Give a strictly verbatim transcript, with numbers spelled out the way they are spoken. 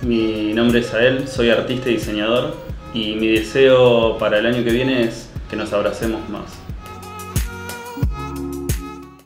Mi nombre es Ael, soy artista y diseñador y mi deseo para el año que viene es que nos abracemos más.